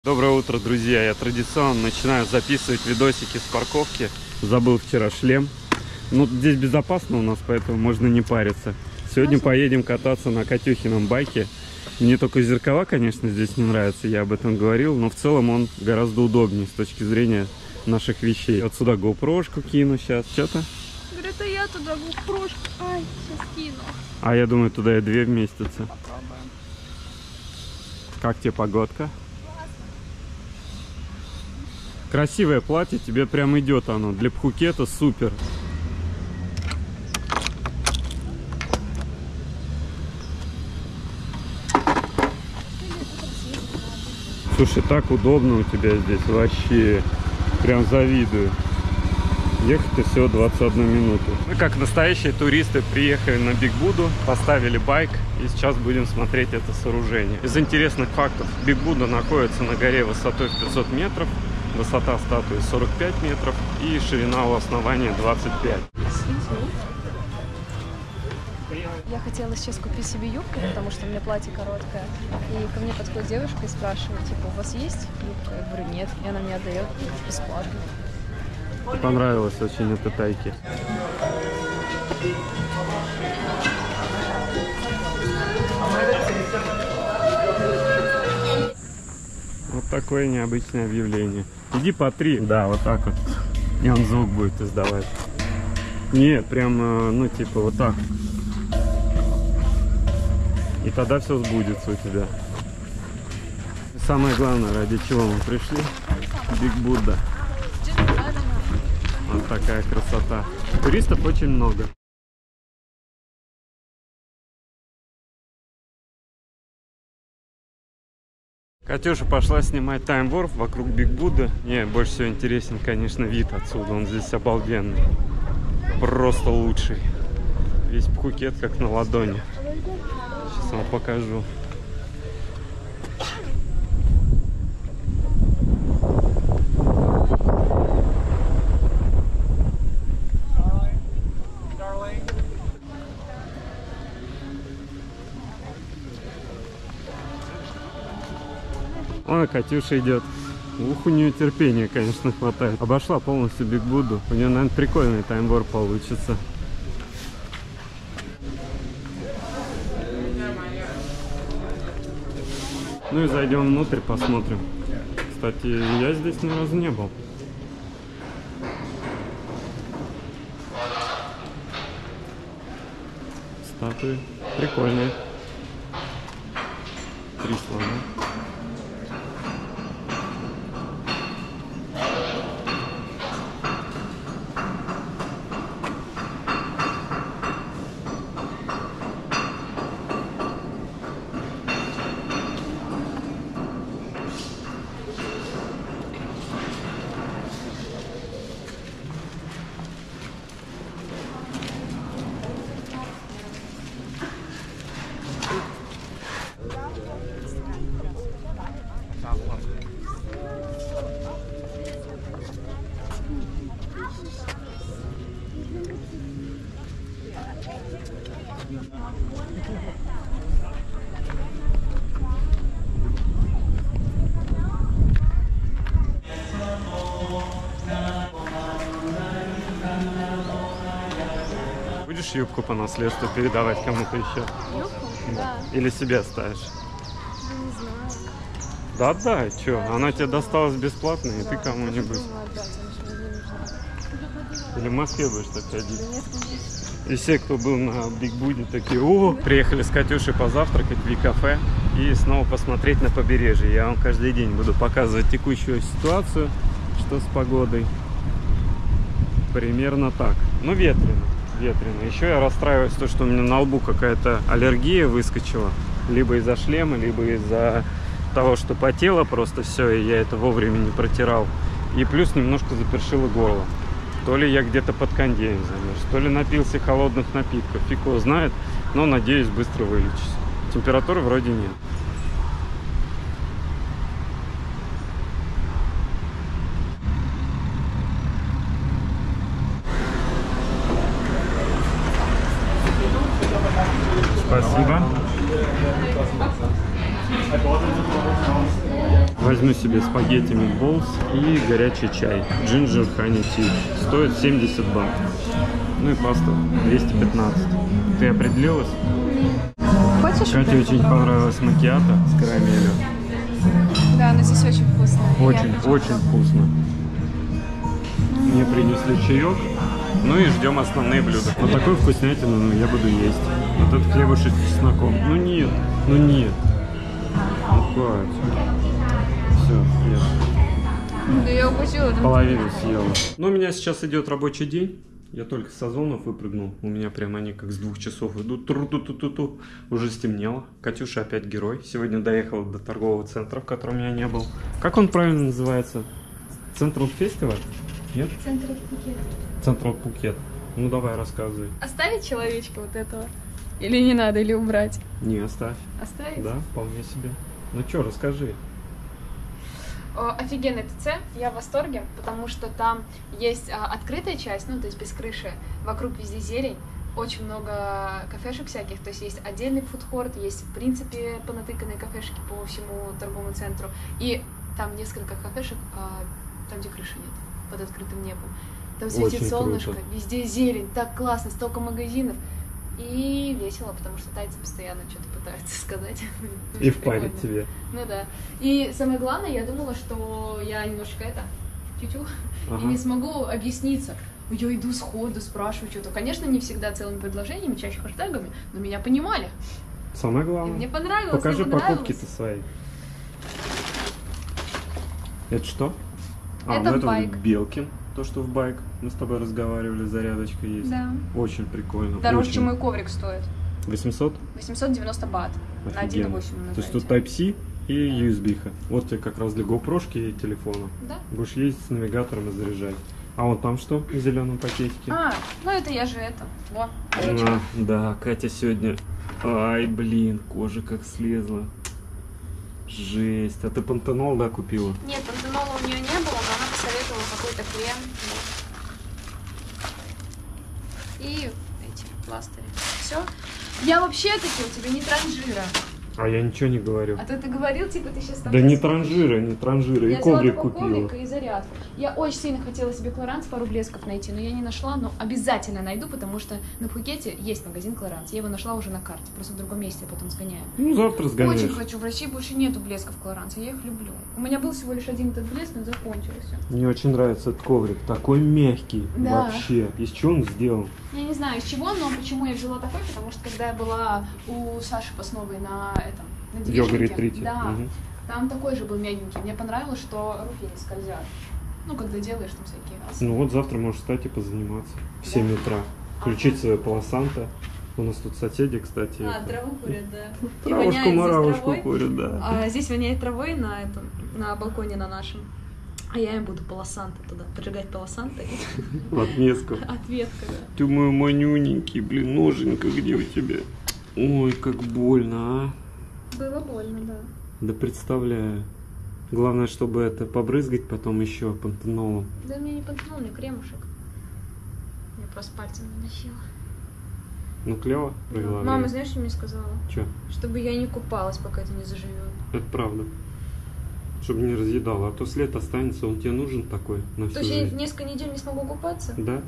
Доброе утро, друзья! Я традиционно начинаю записывать видосики с парковки. Забыл вчера шлем. Ну, здесь безопасно у нас, поэтому можно не париться. Сегодня поедем кататься на Катюхином байке. Мне только зеркала, конечно, здесь не нравятся, я об этом говорил, но в целом он гораздо удобнее с точки зрения наших вещей. Вот сюда GoPro-шку кину сейчас. Что-то? Говорит, а я туда GoPro-шку. Ай, сейчас кину. А я думаю, туда и две вместятся. Попробуем. Как тебе погодка? Красивое платье, тебе прям идет оно. Для Пхукета супер. Слушай, так удобно у тебя здесь, вообще. Прям завидую. Ехать-то всего 21 минуту. Мы, как настоящие туристы, приехали на Биг Будду, поставили байк и сейчас будем смотреть это сооружение. Из интересных фактов, Биг Будда находится на горе высотой в 500 метров. Высота статуи 45 метров и ширина у основания 25. Я хотела сейчас купить себе юбку, потому что у меня платье короткое. И ко мне подходит девушка и спрашивает, типа, у вас есть юбка? Я говорю, нет. И она мне отдает бесплатно. Понравилось очень это тайки. Вот такое необычное объявление. Иди по 3. Да, вот так вот. И он звук будет издавать. Нет, прям, ну типа вот так. И тогда все сбудется у тебя. И самое главное, ради чего мы пришли. Биг Будда. Вот такая красота. Туристов очень много. Катюша пошла снимать таймворф вокруг Биг Будды. Мне больше всего интересен, конечно, вид отсюда. Он здесь обалденный. Просто лучший. Весь Пхукет как на ладони. Сейчас вам покажу. Вон Катюша идет. Ух, у нее терпения, конечно, хватает. Обошла полностью Биг Будду. У нее, наверное, прикольный таймбор получится. Ну и зайдем внутрь, посмотрим. Кстати, я здесь ни разу не был. Статуи прикольные. 3 слона. Будешь юбку по наследству передавать кому-то еще? Юбку? Да. Или себе оставишь? Не знаю. Да, да, что? Она тебе досталась бесплатно, и ты кому-нибудь. Или в Москве будешь так ходить? И все, кто был на Биг Будде, такие: о, приехали с Катюшей позавтракать в Ви-кафе и снова посмотреть на побережье. Я вам каждый день буду показывать текущую ситуацию, что с погодой. Примерно так. Ну, ветрено. Ветрено. Еще я расстраиваюсь, то, что у меня на лбу какая-то аллергия выскочила. Либо из-за шлема, либо из-за того, что потело просто все, и я это вовремя не протирал. И плюс немножко запершило горло. То ли я где-то под кондеем замерз, то ли напился холодных напитков. Фиг его знает, но надеюсь быстро вылечусь. Температуры вроде нет. возьму себе спагетти митболс и горячий чай. Ginger honey tea. Стоит 70 бат. Ну и паста 215. Ты определилась? Хочешь? Кате очень понравилась макиато с карамелью. Да, но здесь очень вкусно. Очень вкусно. Мне принесли чаек. Ну и ждем основные блюда. Вот такую вкуснятину я буду есть. Вот этот хлебушек с чесноком. Ну нет. Ну Катя. Все, я Да я укусила. половину съела. Но у меня сейчас идет рабочий день. Я только с озонов выпрыгнул. У меня прям они как с 2 часов идут. Тру-ту-ту-ту-ту. Уже стемнело. Катюша опять герой. Сегодня доехала до торгового центра, в котором я не был. Как он правильно называется? Централ Фестиваль? Нет? Центр Пхукет. Централ Пхукет. Ну давай, рассказывай. Оставить человечка вот этого? Или не надо, или убрать? Не, оставь. Оставить? Да, вполне себе. Ну что, расскажи. Офигенный ТЦ, я в восторге, потому что там есть открытая часть, ну то есть без крыши, вокруг везде зелень, очень много кафешек всяких, то есть есть отдельный фудкорт, есть в принципе понатыканные кафешки по всему торговому центру, и там несколько кафешек, там где крыши нет, под открытым небом, там светит Очень солнышко, круто. везде зелень, так классно, столько магазинов. И весело, потому что тайцы постоянно что-то пытаются сказать. И впарить тебе. Ну да. И самое главное, я думала, что я немножко тю-тю, и не смогу объясниться. Я иду сходу, спрашиваю что-то. Конечно, не всегда целыми предложениями, чаще хэштегами, но меня понимали. Самое И главное. мне понравилось. Покажи мне понравилось. покупки-то свои. Это что? Это ну байк. это Белкин. То, что в байк. Мы с тобой разговаривали, зарядочка есть. Да. Очень прикольно. Дороже, очень. чем мой коврик стоит. 800? 890 бат. На 1.8 на То есть тут Type-C и USB-ха. Вот тебе как раз для GoPro-шки и телефона. Да? Будешь ездить с навигатором и заряжать. А вон там что в зеленом пакетике? Ну это я же Вон. Да, Катя сегодня... Ай, блин, кожа как слезла. Жесть. А ты пантенол, да, купила? Нет, пантенола у нее не было, но она посоветовала какой-то крем. И эти пластыри. Все. Я вообще-таки у тебя не транжира. А я ничего не говорю. А то ты говорил, типа, ты сейчас там... Да не транжира, не транжира. И Я взяла коврик только купила. коврик и зарядку. Я очень сильно хотела себе Клоранс, пару блесков найти, но я не нашла, но обязательно найду, потому что на Пхукете есть магазин Клоранс. Я его нашла уже на карте, просто в другом месте, я потом сгоняю. Ну, завтра сгоняешь. Очень хочу. В России больше нету блесков Клоранс, я их люблю. У меня был всего лишь один этот блеск, но закончился. Мне очень нравится этот коврик. Такой мягкий. Да. Вообще. Из чего он сделан? Я не знаю из чего, но почему я взяла такой, потому что когда я была у Саши Пасновой на этом, на Йога-ретрите. движнике, да, Мгм. там такой же был мягенький. Мне понравилось, что руки не скользят. Ну, когда делаешь там всякие раз. Ну вот завтра можешь встать и позаниматься. В 7 утра. Включить свое полосанто. У нас тут соседи, кстати. Траву курят, да. И Травушку, воняет здесь моравушку травой. курят, да. Здесь воняет травой на балконе на нашем. А я им буду полосанто туда, поджигать полосанто и В отместку. ответка, да. Ты мой манюненький, блин, ноженька где у тебя? Ой, как больно, а. Было больно, да. Да представляю. Главное, чтобы это побрызгать потом еще пантенолом. Да мне не пантенол, мне кремушек. Я просто пальцем наносила. Ну, клево провела. Мама, время. знаешь, что мне сказала? Чё? Чтобы я не купалась, пока это не заживет. Это правда. Чтобы не разъедало, а то след останется, он тебе нужен такой на всю То есть я жизнь. несколько недель не смогу купаться? Да?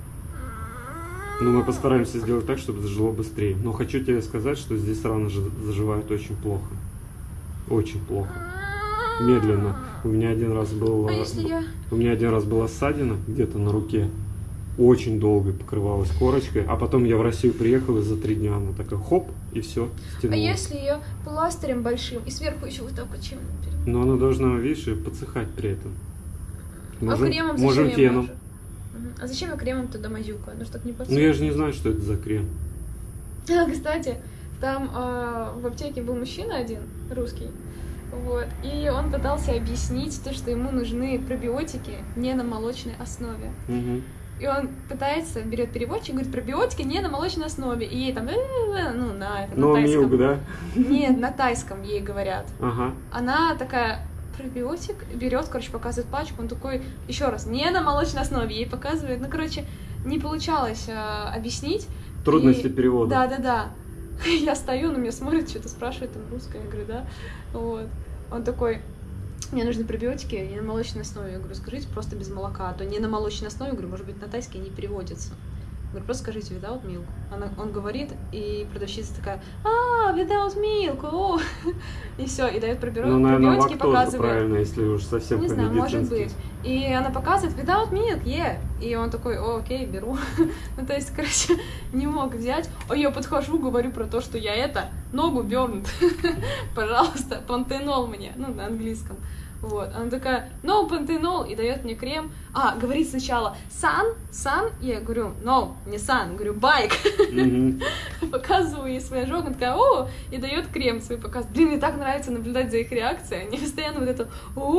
Ну, мы постараемся сделать так, чтобы зажило быстрее. Но хочу тебе сказать, что здесь раны заживают очень плохо. Очень плохо. Медленно. У меня один раз был... А если я... У меня один раз была ссадина где-то на руке. Очень долго покрывалась корочкой. А потом я в Россию приехал, и за 3 дня она такая хоп, и все, А стянула. если ее пластырем большим и сверху еще вот так вот чем-нибудь? Но она должна, видишь, и подсыхать при этом. А кремом зачем можем я феном. мажу? А зачем я кремом тогда мазюкаю? Ну, так не Ну подсыхает. я же не знаю, что это за крем. Кстати, там в аптеке был мужчина один, русский, вот, и он пытался объяснить то, что ему нужны пробиотики не на молочной основе. Угу. И он пытается, берет переводчик, говорит, пробиотики не на молочной основе. И ей там, ну, на Но тайском. милк, да? Нет, на тайском ей говорят. Ага. Она такая, пробиотик, берет, короче, показывает пачку, он такой, еще раз, не на молочной основе, ей показывает. Ну, короче, не получалось объяснить. Трудности перевода. Да. Я стою, на меня смотрит, что-то спрашивает, там русское, я говорю, да. Вот. Он такой, мне нужны пробиотики и на молочной основе. Я говорю, скажите просто без молока, а то не на молочной основе, я говорю, может быть, на тайский не переводится. Я говорю, просто скажите without milk. Он говорит, и продавщица такая, without milk, о. И все, и дает Ну, наверное, пробиотики, показывает. правильно, если уж совсем Не знаю, может по-медицински. быть. И она показывает without milk, yeah. И он такой, окей, беру. Ну, то есть, короче, не мог взять. А я подхожу, говорю про то, что я ногу вернут. Пожалуйста, пантенол мне, ну, на английском. Вот, она такая, no, пантенол, и дает мне крем. Говорит сначала, sun, я говорю, no, не sun, говорю, байк. Показываю ей свой ожог, она такая, и дает крем свой показывает. Блин, мне так нравится наблюдать за их реакцией, они постоянно вот это,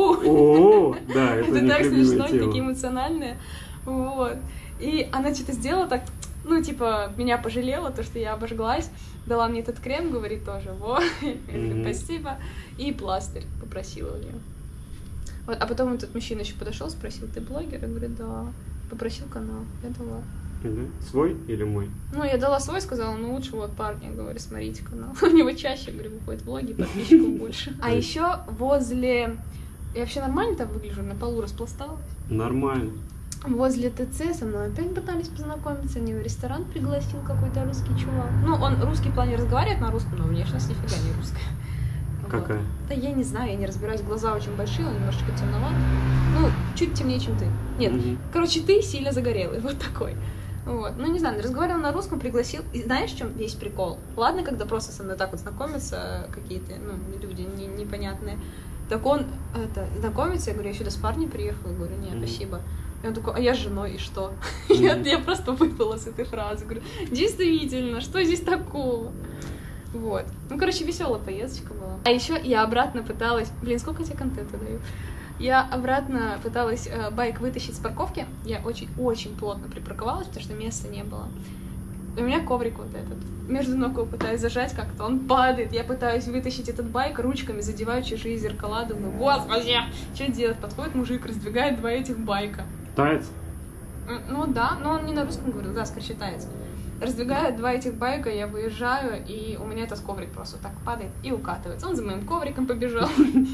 да, это так смешно, тема. такие эмоциональные, вот. И она что-то сделала так, ну, типа, меня пожалела, то, что я обожглась, дала мне этот крем, говорит тоже, вот, спасибо, и пластырь попросила у нее. Вот, а потом этот мужчина еще подошел, спросил, ты блогер? Я говорю, да. Попросил канал, я дала. Свой или мой? Ну, я дала свой, сказала, ну лучше вот парня, говорю, смотрите канал. У него чаще, говорю, выходят влоги, подписчиков больше. А еще возле... Я вообще нормально там выгляжу, на полу распласталась? Нормально. Возле ТЦ со мной опять пытались познакомиться, не в ресторан пригласил какой-то русский чувак. Ну, он русский в плане разговаривает на русском, но внешность нифига не русская. Какая? Вот. Да я не знаю, я не разбираюсь, глаза очень большие, он немножечко темноват. Ну, чуть темнее, чем ты. Нет, короче, ты сильно загорелый, вот такой. Вот. Ну, не знаю, разговаривал на русском, пригласил. И знаешь, в чем весь прикол? Ладно, когда просто со мной так вот знакомятся какие-то, ну, люди непонятные. Так он знакомится, я говорю, я сюда с парнем приехала, я говорю, нет, спасибо. И он такой, а я с женой, и что? Я просто выпала с этой фразы. Говорю, действительно, что здесь такого? Вот. Ну, короче, веселая поездочка была. А еще я обратно пыталась... Блин, сколько я тебе контента даю? Я обратно пыталась байк вытащить с парковки. Я очень-очень плотно припарковалась, потому что места не было. У меня коврик вот этот. Между ног его пытаюсь зажать как-то, он падает. Я пытаюсь вытащить этот байк ручками, задеваю чужие зеркала. Думаю, господи, что делать? Подходит мужик, раздвигает два этих байка. Таец? Ну да, но он не на русском говорил, да, скорее таец. Раздвигаю два этих байка, я выезжаю, и у меня этот коврик просто так падает и укатывается. Он за моим ковриком побежал.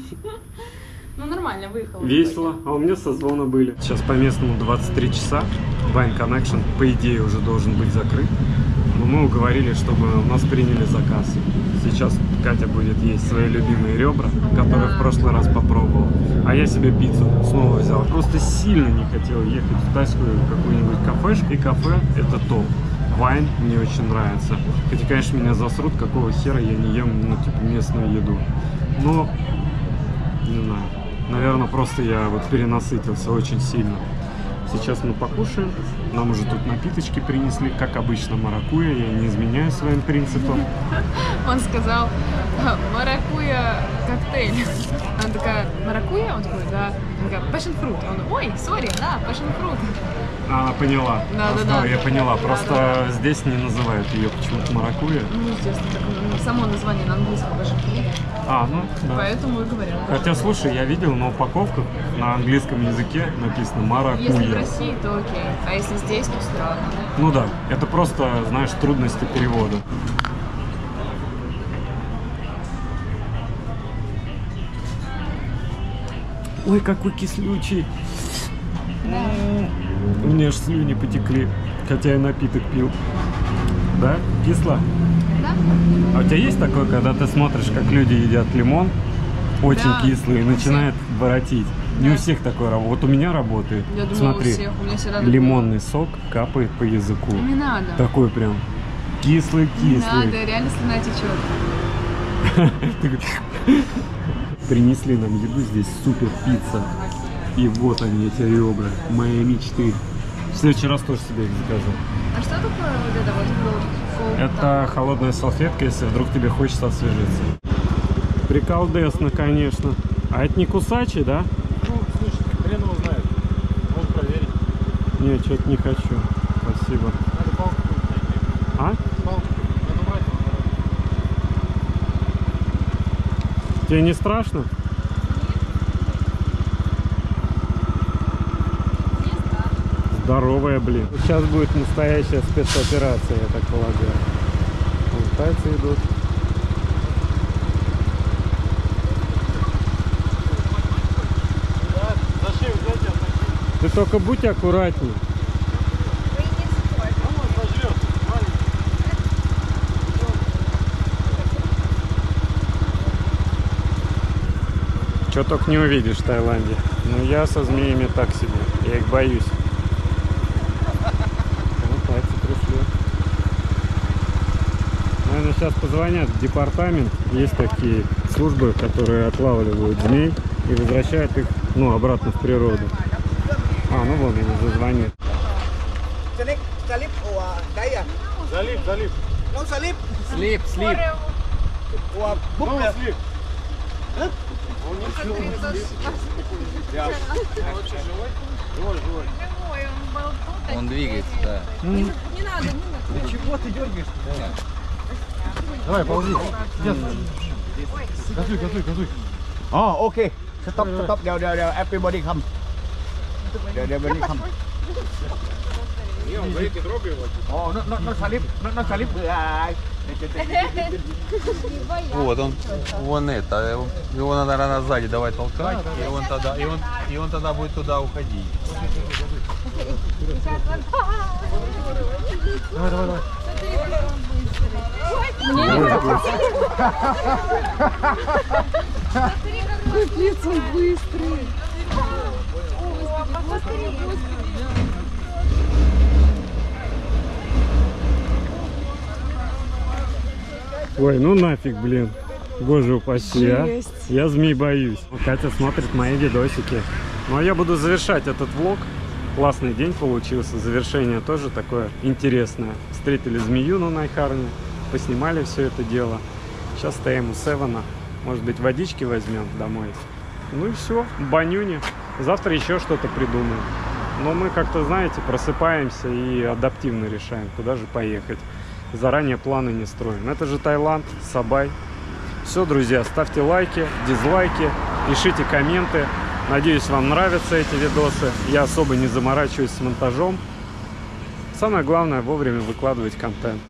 Ну, нормально, выехал. Весело. А у меня созвоны были. Сейчас по местному 23 часа. Vine Connection, по идее, уже должен быть закрыт. Но мы уговорили, чтобы у нас приняли заказ. Сейчас Катя будет есть свои любимые ребра, которые в прошлый раз попробовал. А я себе пиццу снова взял. Просто сильно не хотел ехать в тайскую какую-нибудь кафешку. И кафе это топ. Вайн мне очень нравится. Хотя, конечно, меня засрут, какого хера я не ем, ну, типа, местную еду. Но, не знаю, наверное, просто я вот перенасытился очень сильно. Сейчас мы покушаем. Нам уже тут напиточки принесли, как обычно, маракуйя. Я не изменяю своим принципам. Он сказал, маракуйя коктейль. Она такая, маракуйя? Он такой, да. Она такая, passion fruit. Он, ой, сори, да, passion fruit. А, поняла. Да. Я поняла. Просто здесь не называют ее почему-то маракуйя. Ну, здесь само название на английском passion fruit. Ну, да. Поэтому и говорят. Хотя, слушай, я видел на упаковках на английском языке написано маракуйя. Если в России, то окей. А если здесь, то странно. Ну да, это просто, знаешь, трудности перевода. Ой, какой кислючий. Да. У меня аж слюни потекли, хотя я напиток пил. Да? Кисло? Да? А у тебя есть такое, когда ты смотришь, как люди едят лимон, очень кислый, и начинает воротить? Не у всех такое работает. Вот у меня работает. Я думала, смотри, у всех. У меня всегда лимонный сок капает по языку. Не надо. Такой прям кислый-кислый. Не надо, реально слюна течет. Принесли нам еду, здесь супер пицца. И вот они, эти ребра, мои мечты. В следующий раз тоже себе их закажу. А что такое вот это вот? Это холодная салфетка, если вдруг тебе хочется освежиться. Приколдесно, конечно. А это не кусачий, да? Ну, слушай, хрен его знает. Можно проверить. Нет, что-то не хочу. Спасибо. Надо палку найти. А? Палку. Надо брать. Тебе не страшно? Здоровая, блин. Сейчас будет настоящая спецоперация, я так полагаю. Вот тайцы идут. только будь аккуратней. Что только не увидишь в Таиланде. Но я со змеями так себе. Я их боюсь. Вот пальцы пришли. Наверное, сейчас позвонят в департамент. Есть такие службы, которые отлавливают змей и возвращают их, ну, обратно в природу. А, ну вон они зазвонят. Залив, залив. Слип, слип. Слив. Он двигается, да. Не надо, не надо. Чего ты дергаешься? Давай, ползи. Газуй, газуй, газуй. Okay. Stop, stop. Đèo, everybody come. Everybody come. Not slip. Not slip. Вот он, вон это, его надо рано сзади давай толкать, и он тогда будет туда уходить. Давай, давай, давай. Капец, он быстрый. Ой, ну нафиг, блин. Боже упаси, а. Жесть. Я змей боюсь. Катя смотрит мои видосики. Ну а я буду завершать этот влог. Классный день получился. Завершение тоже такое интересное. Встретили змею на Найхарне. Поснимали все это дело. Сейчас стоим у Севена. Может быть, водички возьмем домой. Ну и все, банюни. Завтра еще что-то придумаем. Но мы как-то, знаете, просыпаемся и адаптивно решаем, куда же поехать. Заранее планы не строим. Это же Таиланд, Сабай. Все, друзья, ставьте лайки, дизлайки, пишите комменты. Надеюсь, вам нравятся эти видосы. Я особо не заморачиваюсь с монтажом. Самое главное — вовремя выкладывать контент.